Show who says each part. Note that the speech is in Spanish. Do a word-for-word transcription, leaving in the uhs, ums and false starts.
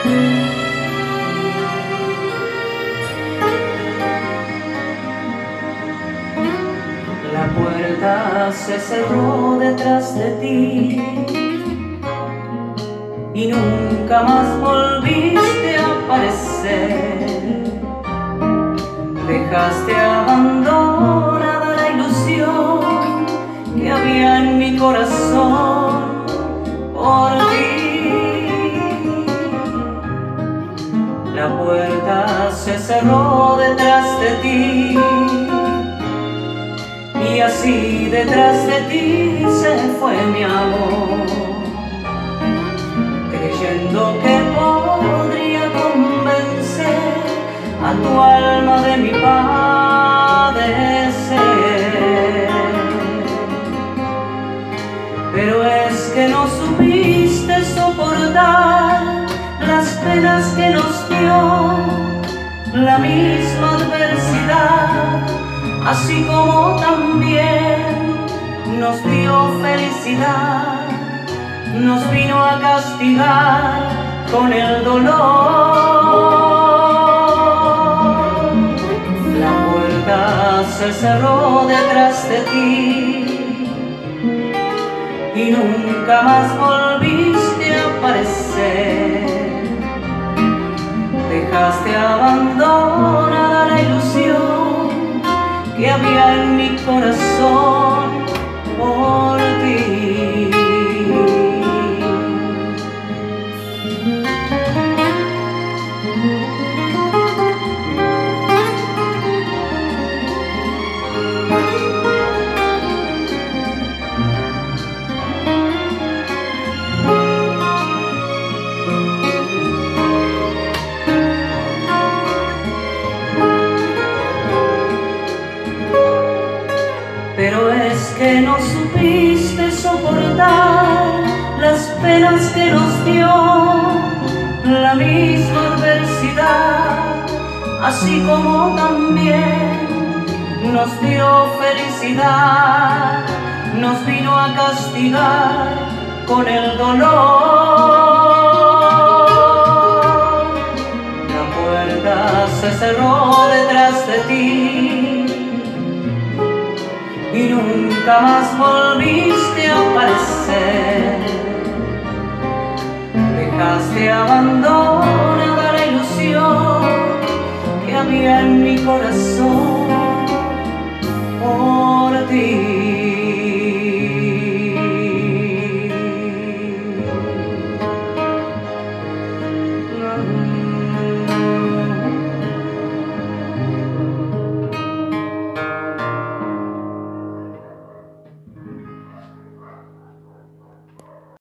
Speaker 1: La puerta se cerró detrás de ti y nunca más volviste a aparecer. Dejaste abandonada la ilusión que había en mi corazón por ti. La puerta se cerró detrás de ti y así detrás de ti se fue mi amor, creyendo que podría convencer a tu alma de mi padecer. Pero es que no supiste soportar las penas que nos dio la misma adversidad, así como también nos dio felicidad, nos vino a castigar con el dolor. La puerta se cerró detrás de ti y nunca más volviste a aparecer. Dejaste abandonada la ilusión que había en mi corazón por ti. Pero es que no supiste soportar las penas que nos dio la misma adversidad, así como también nos dio felicidad, nos vino a castigar con el dolor. La puerta se cerró detrás de ti y nunca más volviste a aparecer. Dejaste abandonada la ilusión que había en mi corazón